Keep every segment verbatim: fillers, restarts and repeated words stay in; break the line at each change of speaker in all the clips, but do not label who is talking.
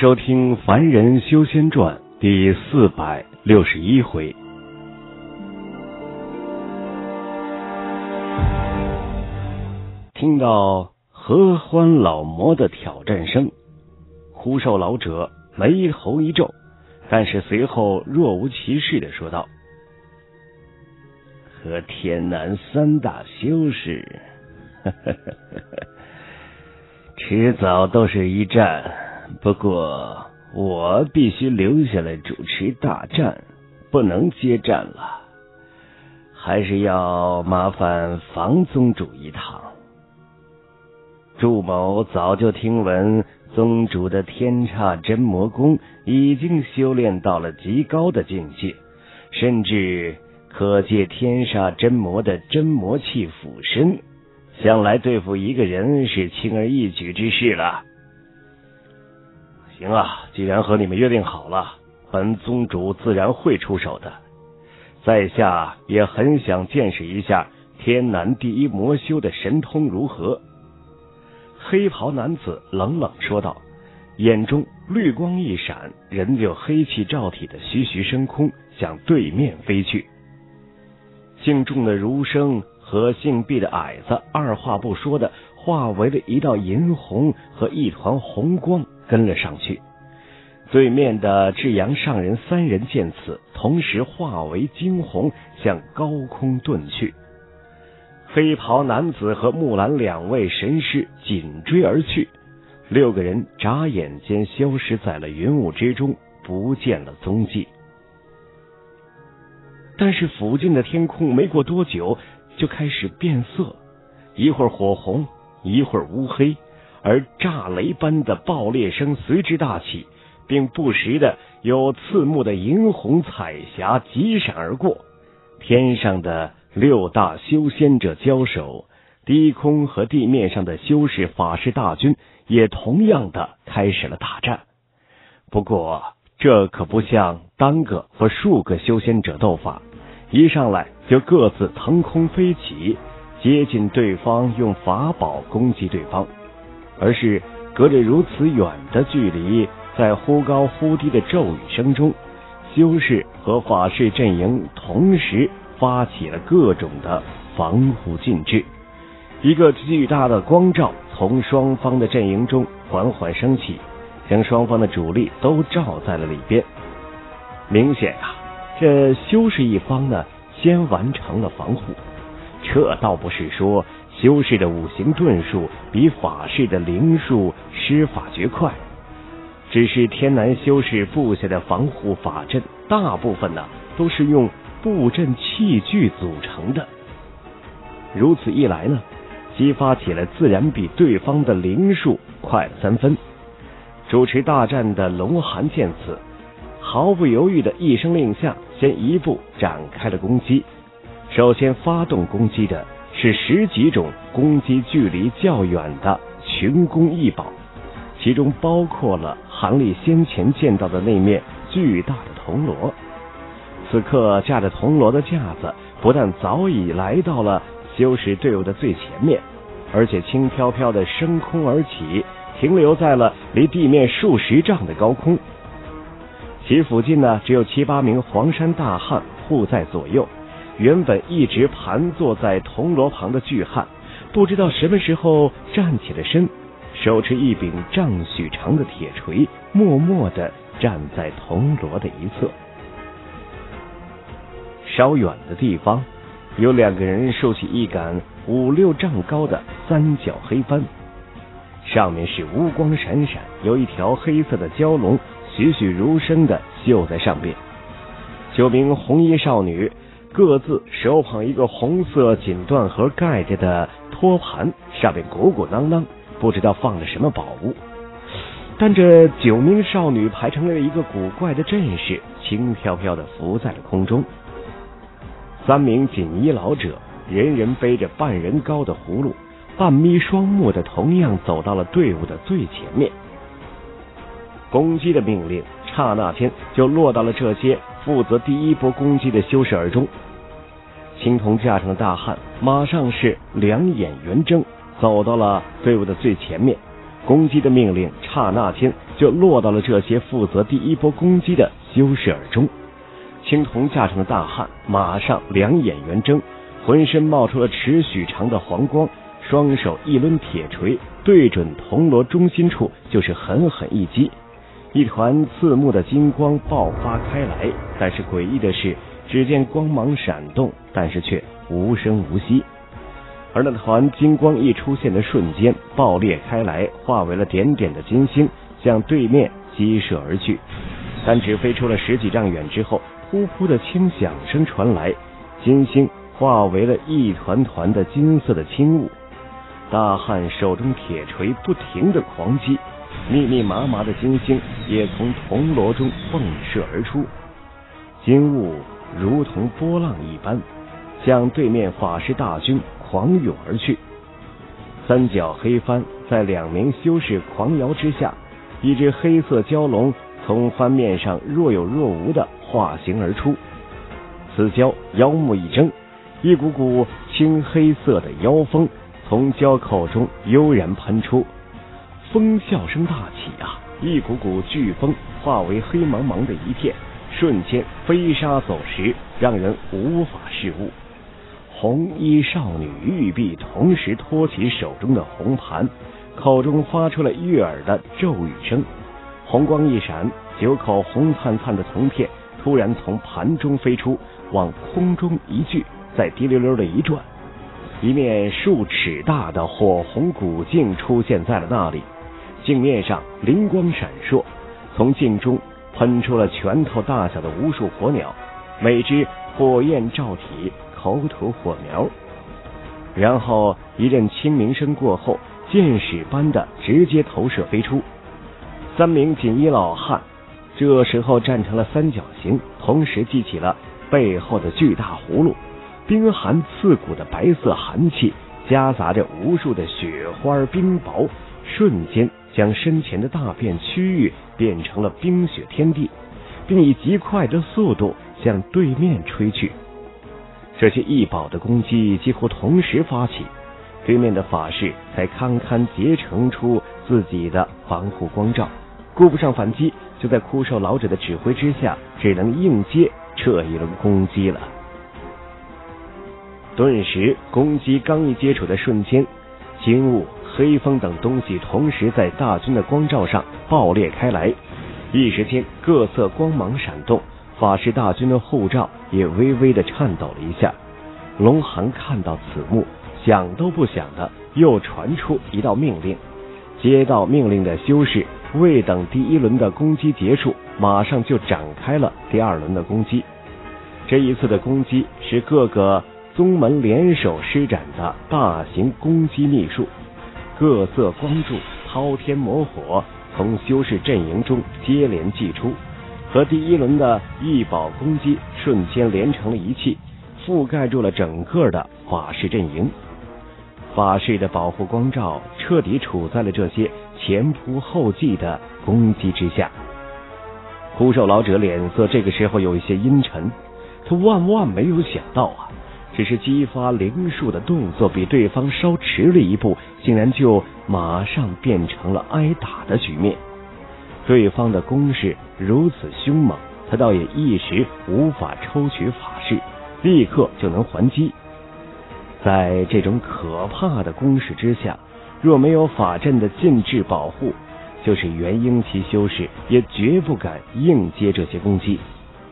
收听《凡人修仙传》第四百六十一回。听到合欢老魔的挑战声，枯瘦老者眉头一皱，但是随后若无其事地说道：和天南三大修士呵呵呵呵迟早都是一战，不过我必须留下来主持大战，不能接战了，还是要麻烦房宗主一趟。祝某早就听闻宗主的天煞真魔功已经修炼到了极高的境界，甚至可借天煞真魔的真魔气附身，想来对付一个人是轻而易举之事了。行啊，既然和你们约定好了，本宗主自然会出手的。在下也很想见识一下天南第一魔修的神通如何。黑袍男子冷冷说道，眼中绿光一闪，人就黑气罩体的徐徐升空，向对面飞去。姓仲的儒生和姓毕的矮子二话不说的化为了一道银红和一团红光跟了上去。对面的至阳上人三人见此，同时化为惊鸿，向高空遁去。黑袍男子和木兰两位神师紧追而去，六个人眨眼间消失在了云雾之中，不见了踪迹。但是附近的天空没过多久就开始变色，一会儿火红，一会儿乌黑，而炸雷般的爆裂声随之大起，并不时的有刺目的银红彩霞急闪而过。天上的六大修仙者交手，低空和地面上的修士法师大军也同样的开始了大战。不过这可不像单个和数个修仙者斗法，一上来就各自腾空飞起，接近对方，用法宝攻击对方，而是隔着如此远的距离，在忽高忽低的咒语声中，修士和法师阵营同时发起了各种的防护禁制。一个巨大的光照从双方的阵营中缓缓升起，将双方的主力都罩在了里边。明显啊，这修士一方呢先完成了防护，这倒不是说修士的五行遁术比法师的灵术施法绝快，只是天南修士布下的防护法阵大部分呢都是用布阵器具组成的，如此一来呢，激发起来自然比对方的灵术快了三分。主持大战的龙寒见此，毫不犹豫的一声令下，先一步展开了攻击。首先发动攻击的是十几种攻击距离较远的群攻异宝，其中包括了韩立先前见到的那面巨大的铜锣。此刻架着铜锣的架子不但早已来到了修士队伍的最前面，而且轻飘飘的升空而起，停留在了离地面数十丈的高空。其附近呢只有七八名黄衫大汉护在左右，原本一直盘坐在铜锣旁的巨汉不知道什么时候站起了身，手持一柄丈许长的铁锤，默默地站在铜锣的一侧。稍远的地方有两个人竖起一杆五六丈高的三角黑帆，上面是乌光闪闪，有一条黑色的蛟龙栩栩如生的绣在上面。九名红衣少女各自手捧一个红色锦缎盒盖着的托盘，上面鼓鼓囊囊，不知道放着什么宝物。但这九名少女排成了一个古怪的阵势，轻飘飘的浮在了空中。三名锦衣老者人人背着半人高的葫芦，半眯双目的同样走到了队伍的最前面。攻击的命令刹那间就落到了这些负责第一波攻击的修士耳中。青铜架上的大汉马上是两眼圆睁，走到了队伍的最前面，攻击的命令刹那间就落到了这些负责第一波攻击的修士耳中。青铜驾上的大汉马上两眼圆睁，浑身冒出了尺许长的黄光，双手一抡铁锤，对准铜锣中心处就是狠狠一击。一团刺目的金光爆发开来，但是诡异的是，只见光芒闪动，但是却无声无息。而那团金光一出现的瞬间，爆裂开来，化为了点点的金星，向对面激射而去。但只飞出了十几丈远之后，噗噗的轻响声传来，金星化为了一团团的金色的轻雾。大汉手中铁锤不停的狂击，密密麻麻的金星也从铜锣中迸射而出，金雾如同波浪一般向对面法师大军狂涌而去。三角黑帆在两名修士狂摇之下，一只黑色蛟龙从帆面上若有若无地化形而出。此蛟腰目一睁，一股股青黑色的妖风从蛟口中悠然喷出，风啸声大起啊！一股股飓风化为黑茫茫的一片，瞬间飞沙走石，让人无法视物。红衣少女玉璧同时托起手中的红盘，口中发出了悦耳的咒语声。红光一闪，九口红灿灿的铜片突然从盘中飞出，往空中一聚，再滴溜溜的一转，一面数尺大的火红古镜出现在了那里。镜面上灵光闪烁，从镜中喷出了拳头大小的无数火鸟，每只火焰照体，口吐火苗。然后一阵清鸣声过后，箭矢般的直接投射飞出。三名锦衣老汉这时候站成了三角形，同时记起了背后的巨大葫芦，冰寒刺骨的白色寒气夹杂着无数的雪花冰雹，瞬间将身前的大片区域变成了冰雪天地，并以极快的速度向对面吹去。这些异宝的攻击几乎同时发起，对面的法士才堪堪结成出自己的防护光罩，顾不上反击，就在枯瘦老者的指挥之下，只能应接这一轮攻击了。顿时攻击刚一接触的瞬间，金雾、黑风等东西同时在大军的光罩上爆裂开来，一时间各色光芒闪动，法师大军的护罩也微微的颤抖了一下。龙寒看到此幕，想都不想的又传出一道命令。接到命令的修士未等第一轮的攻击结束，马上就展开了第二轮的攻击。这一次的攻击是各个宗门联手施展的大型攻击秘术，各色光柱滔天魔火从修士阵营中接连祭出，和第一轮的异宝攻击瞬间连成了一气，覆盖住了整个的法师阵营。法师的保护光罩彻底处在了这些前仆后继的攻击之下。枯瘦老者脸色这个时候有一些阴沉，他万万没有想到啊，只是激发灵术的动作比对方稍迟了一步，竟然就马上变成了挨打的局面。对方的攻势如此凶猛，他倒也一时无法抽取法式，立刻就能还击。在这种可怕的攻势之下，若没有法阵的禁制保护，就是元婴期修士也绝不敢硬接这些攻击。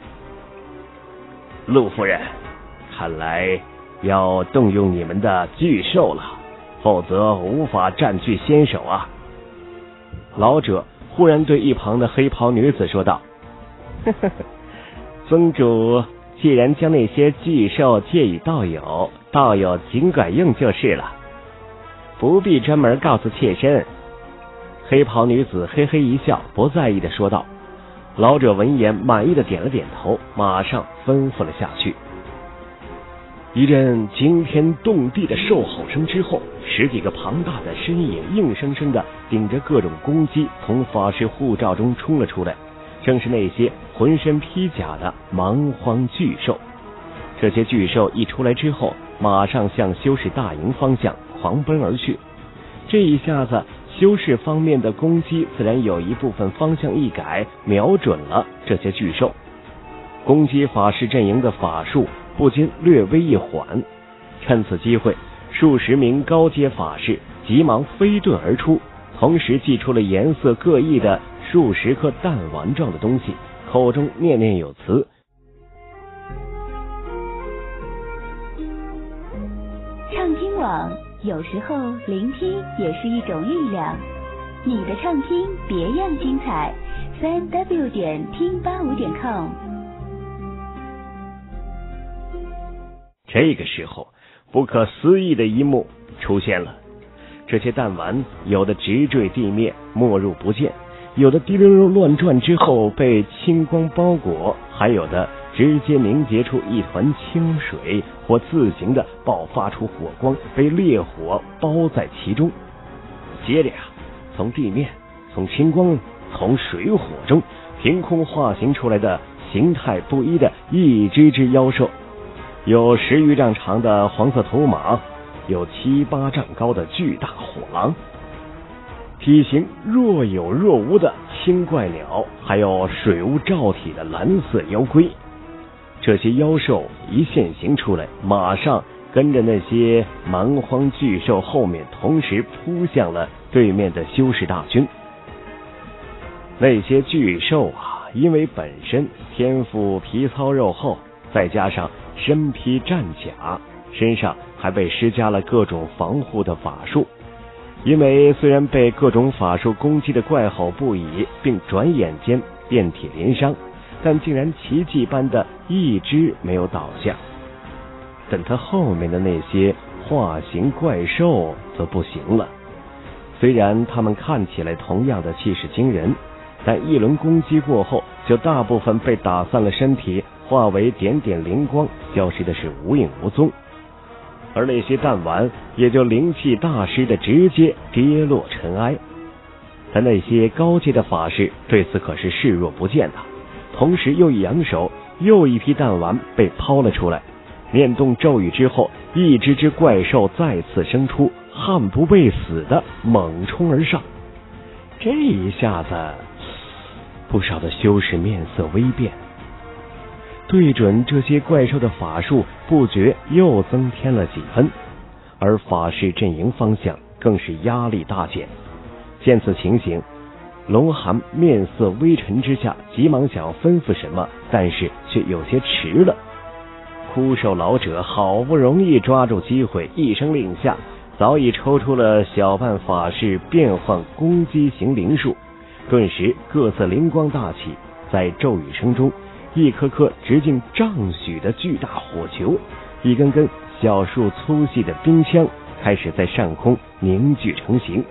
陆夫人，看来要动用你们的巨兽了，否则无法占据先手啊。老者忽然对一旁的黑袍女子说道：呵呵呵，宗主既然将那些巨兽借予道友，道友尽管用就是了，不必专门告诉妾身。黑袍女子嘿嘿一笑，不在意的说道。老者闻言满意的点了点头，马上吩咐了下去。一阵惊天动地的兽吼声之后，十几个庞大的身影硬生生的顶着各种攻击从法师护罩中冲了出来，正是那些浑身披甲的蛮荒巨兽。这些巨兽一出来之后，马上向修士大营方向狂奔而去。这一下子， 修士方面的攻击自然有一部分方向一改，瞄准了这些巨兽。攻击法师阵营的法术不禁略微一缓，趁此机会，数十名高阶法师急忙飞遁而出，同时祭出了颜色各异的数十颗弹丸状的东西，口中念念有词。
畅听网，有时候聆听也是一种力量。你的畅听别样精彩，三 w 点听八五点 com。
这个时候，不可思议的一幕出现了。这些弹丸有的直坠地面，没入不见，有的滴溜溜乱转之后被青光包裹，还有的直接凝结出一团清水，或自行的爆发出火光，被烈火包在其中。接着呀、啊，从地面、从青光、从水火中凭空化形出来的形态不一的一只只妖兽，有十余丈长的黄色头马，有七八丈高的巨大火狼，体型若有若无的青怪鸟，还有水无罩体的蓝色妖龟。这些妖兽一现形出来，马上跟着那些蛮荒巨兽后面同时扑向了对面的修士大军。那些巨兽啊，因为本身天赋皮糙肉厚，再加上身披战甲，身上还被施加了各种防护的法术，因为虽然被各种法术攻击的怪吼不已，并转眼间遍体鳞伤，但竟然奇迹般的一只没有倒下。但他后面的那些化形怪兽则不行了，虽然他们看起来同样的气势惊人，但一轮攻击过后，就大部分被打散了身体，化为点点灵光，消失的是无影无踪。而那些弹丸也就灵气大失的直接跌落尘埃。但那些高阶的法师对此可是视若不见的，同时又一扬手，又一批弹丸被抛了出来。念动咒语之后，一只只怪兽再次生出，悍不畏死的猛冲而上。这一下子，不少的修士面色微变，对准这些怪兽的法术不觉又增添了几分，而法师阵营方向更是压力大减。见此情形，龙寒面色微沉之下，急忙想要吩咐什么，但是却有些迟了。枯瘦老者好不容易抓住机会，一声令下，早已抽出了小半法式变换攻击型灵术，顿时各色灵光大起，在咒语声中，一颗颗直径丈许的巨大火球，一根根小树粗细的冰枪开始在上空凝聚成型。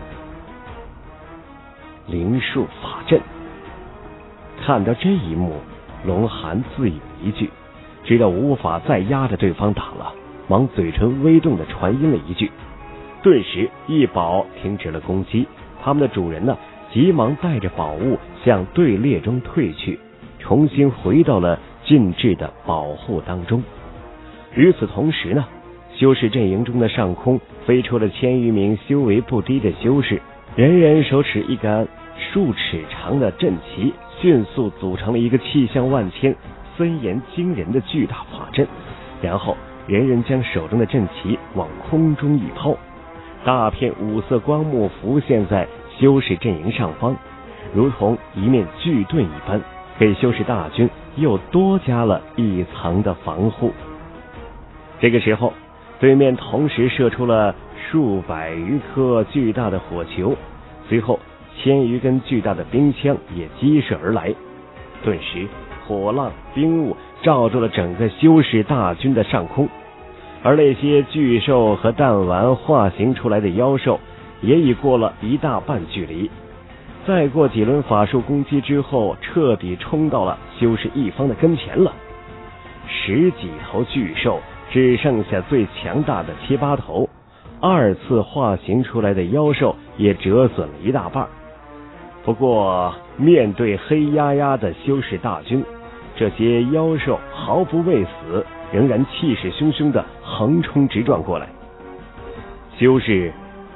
灵术法阵。看到这一幕，龙寒自语一句，知道无法再压着对方打了，忙嘴唇微动的传音了一句，顿时一宝停止了攻击。他们的主人呢，急忙带着宝物向队列中退去，重新回到了禁制的保护当中。与此同时呢，修士阵营中的上空飞出了千余名修为不低的修士，人人手持一杆数尺长的阵旗，迅速组成了一个气象万千、森严惊人的巨大法阵，然后人人将手中的阵旗往空中一抛，大片五色光幕浮现在修士阵营上方，如同一面巨盾一般，给修士大军又多加了一层的防护。这个时候，对面同时射出了数百余颗巨大的火球，随后千余根巨大的冰枪也激射而来，顿时火浪冰雾罩住了整个修士大军的上空，而那些巨兽和弹丸化形出来的妖兽也已过了一大半距离，再过几轮法术攻击之后，彻底冲到了修士一方的跟前了。十几头巨兽只剩下最强大的七八头，二次化形出来的妖兽也折损了一大半。不过面对黑压压的修士大军，这些妖兽毫不畏死，仍然气势汹汹地横冲直撞过来。修士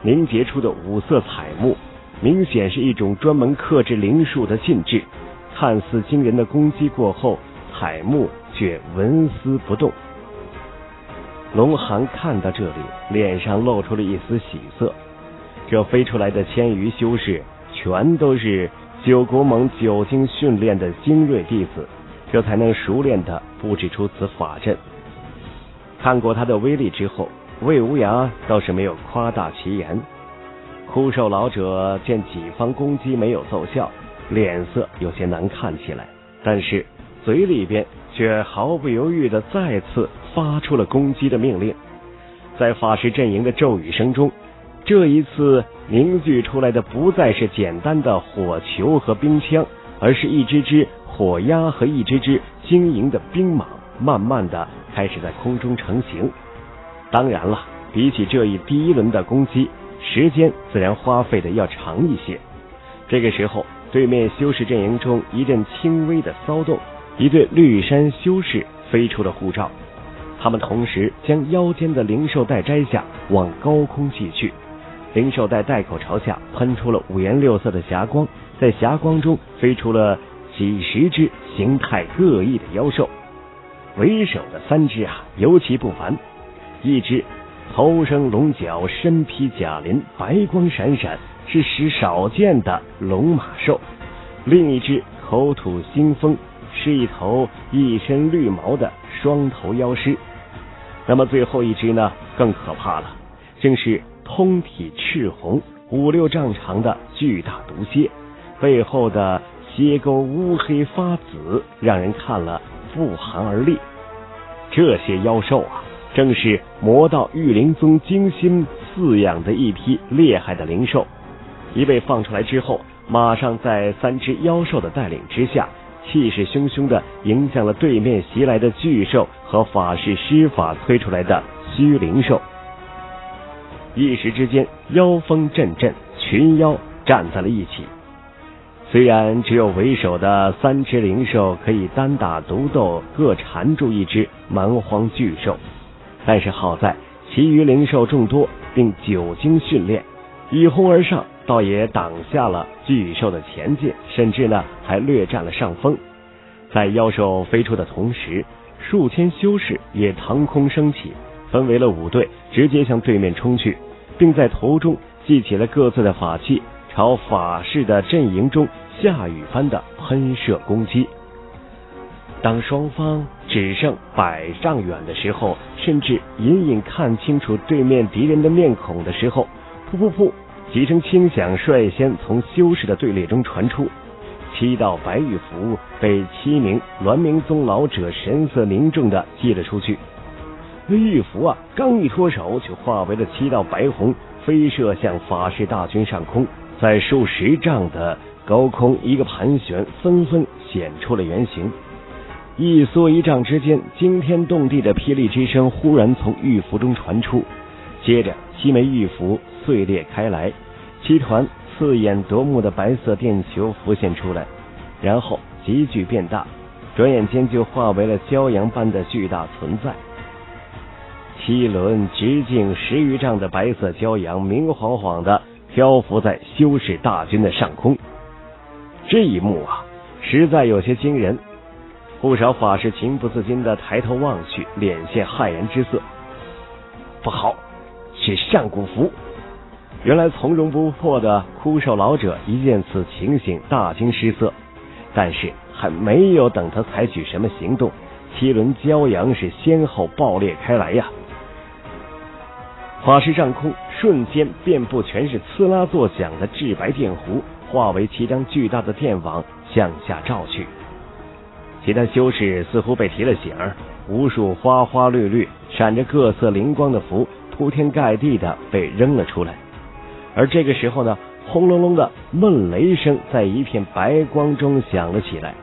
凝结出的五色彩幕，明显是一种专门克制灵术的禁制。看似惊人的攻击过后，彩幕却纹丝不动。龙寒看到这里，脸上露出了一丝喜色。这飞出来的千余修士，全都是九国盟久经训练的精锐弟子，这才能熟练地布置出此法阵。看过他的威力之后，魏无涯倒是没有夸大其言。枯瘦老者见己方攻击没有奏效，脸色有些难看起来，但是嘴里边却毫不犹豫地再次发出了攻击的命令。在法师阵营的咒语声中，这一次凝聚出来的不再是简单的火球和冰枪，而是一只只火鸦和一只只晶莹的冰蟒，慢慢的开始在空中成型。当然了，比起这一第一轮的攻击，时间自然花费的要长一些。这个时候，对面修士阵营中一阵轻微的骚动，一对绿衫修士飞出了护罩，他们同时将腰间的灵兽带摘下，往高空寄去。灵兽带带口朝下喷出了五颜六色的霞光，在霞光中飞出了几十只形态各异的妖兽。为首的三只啊，尤其不凡。一只头生龙角，身披甲鳞，白光闪闪，是时少见的龙马兽；另一只口吐腥风，是一头一身绿毛的双头妖狮。那么最后一只呢，更可怕了，正是通体赤红、五六丈长的巨大毒蝎，背后的蝎钩乌黑发紫，让人看了不寒而栗。这些妖兽啊，正是魔道御灵宗精心饲养的一批厉害的灵兽。一被放出来之后，马上在三只妖兽的带领之下，气势汹汹地迎向了对面袭来的巨兽和法师施法催出来的虚灵兽。一时之间，妖风阵阵，群妖站在了一起。虽然只有为首的三只灵兽可以单打独斗，各缠住一只蛮荒巨兽，但是好在其余灵兽众多，并久经训练，一哄而上，倒也挡下了巨兽的前进，甚至呢还略占了上风。在妖兽飞出的同时，数千修士也腾空升起，分为了五队，直接向对面冲去，并在头中系起了各自的法器，朝法师的阵营中下雨般的喷射攻击。当双方只剩百丈远的时候，甚至隐隐看清楚对面敌人的面孔的时候，噗噗噗，几声轻响率先从修士的队列中传出，七道白玉符被七名栾明宗老者神色凝重地祭了出去。玉符啊，刚一脱手，就化为了七道白虹，飞射向法师大军上空，在数十丈的高空一个盘旋，纷纷显出了原形。一缩一丈之间，惊天动地的霹雳之声忽然从玉符中传出，接着七枚玉符碎裂开来，七团刺眼夺目的白色电球浮现出来，然后急剧变大，转眼间就化为了骄阳般的巨大存在。七轮直径十余丈的白色骄阳明晃晃地漂浮在修士大军的上空。这一幕啊，实在有些惊人，不少法师情不自禁地抬头望去，脸现骇然之色。不好，是上古符！原来从容不迫的枯瘦老者一见此情形，大惊失色，但是还没有等他采取什么行动，七轮骄阳是先后爆裂开来呀！法师上空瞬间遍布全是呲啦作响的至白电弧，化为七张巨大的电网向下照去。其他修士似乎被提了醒儿，无数花花绿绿闪着各色灵光的符铺天盖地的被扔了出来。而这个时候呢，轰隆隆的闷雷声在一片白光中响了起来。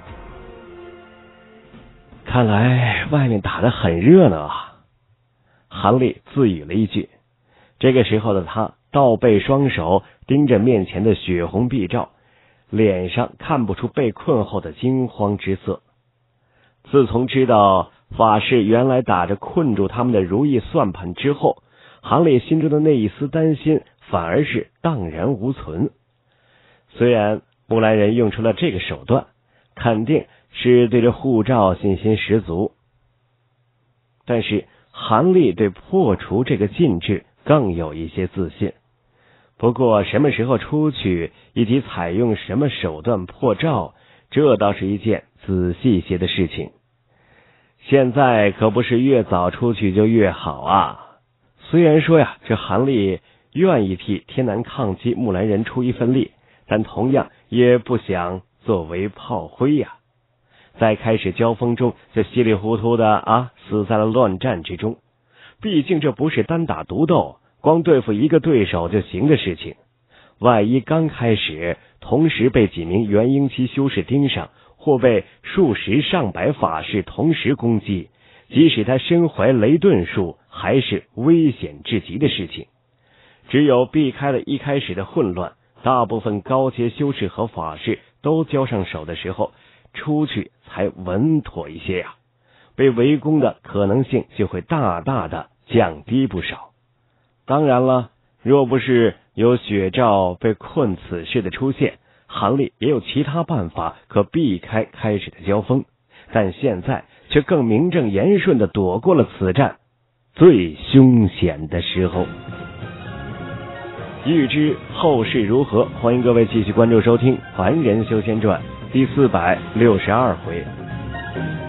看来外面打得很热闹啊，韩立自语了一句。这个时候的他倒背双手盯着面前的血红壁罩，脸上看不出被困后的惊慌之色。自从知道法师原来打着困住他们的如意算盘之后，韩立心中的那一丝担心反而是荡然无存。虽然木兰人用出了这个手段，肯定是对着护照信心十足，但是韩立对破除这个禁制更有一些自信。不过什么时候出去，以及采用什么手段破照，这倒是一件仔细些的事情。现在可不是越早出去就越好啊。虽然说呀，这韩立愿意替天南抗击木兰人出一份力，但同样也不想作为炮灰呀。在开始交锋中就稀里糊涂的啊死在了乱战之中。毕竟这不是单打独斗，光对付一个对手就行的事情。万一刚开始同时被几名元婴期修士盯上，或被数十上百法士同时攻击，即使他身怀雷遁术，还是危险至极的事情。只有避开了一开始的混乱，大部分高阶修士和法士都交上手的时候，出去才稳妥一些呀，被围攻的可能性就会大大的降低不少。当然了，若不是有雪照被困此事的出现，韩立也有其他办法可避开开始的交锋，但现在却更名正言顺地躲过了此战最凶险的时候。欲知后事如何，欢迎各位继续关注收听《凡人修仙传》第四百六十二回。